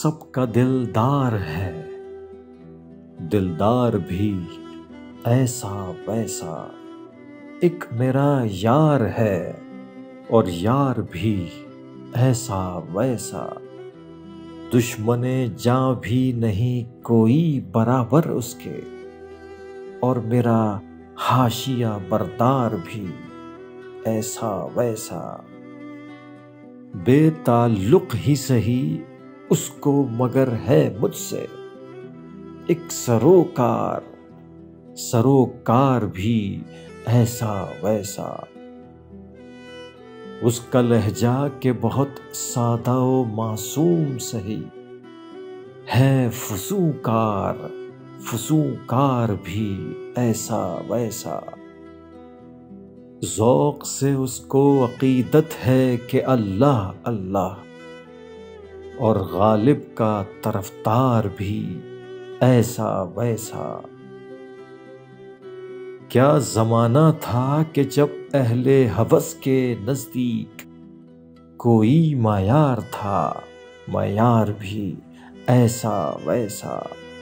سب کا دلدار ہے، دلدار بھی ایسا ویسا، ایک میرا یار ہے اور یار بھی ایسا ویسا، دشمن جاں بھی نہیں کوئی برابر اس کے، اور میرا حاشیہ بردار بھی ایسا ویسا، بے تعلق ہی سہی اس کو مگر ہے مجھ سے ایک سروکار بھی ایسا ویسا، اس کا لہجہ کہ بہت سادہ و معصوم سہی ہے فسونکار بھی ایسا ویسا، ذوق سے اس کو عقیدت ہے کہ اللہ اللہ، اور غالب کا طرفدار بھی ایسا ویسا، کیا زمانہ تھا کہ جب اہل ہوس کے نزدیک کوئی معیار تھا، معیار بھی ایسا ویسا،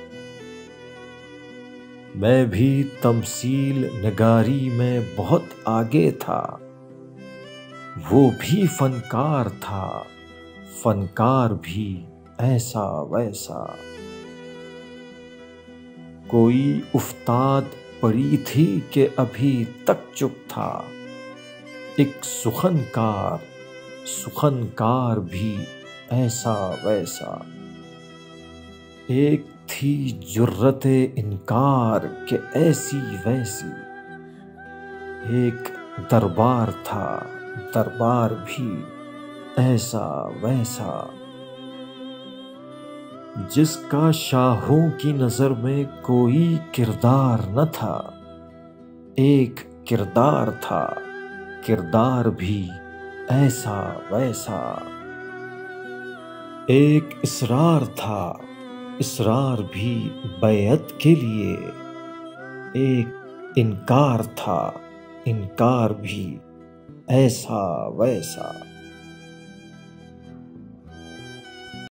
میں بھی تمثیل نگاری میں بہت آگے تھا، وہ بھی فنکار تھا، فنکار بھی ایسا ویسا، کوئی افتاد پڑی تھی کہ ابھی تک چپ تھا، ایک سخنکار بھی ایسا ویسا، ایک تھی جرت انکار کہ ایسی ویسی، ایک دربار تھا، دربار بھی ایسا ویسا، جس کا شاہوں کی نظر میں کوئی کردار نہ تھا، ایک کردار تھا، کردار بھی ایسا ویسا، ایک اصرار تھا، اصرار بھی بیعت کے لیے، ایک انکار تھا، انکار بھی ایسا ویسا۔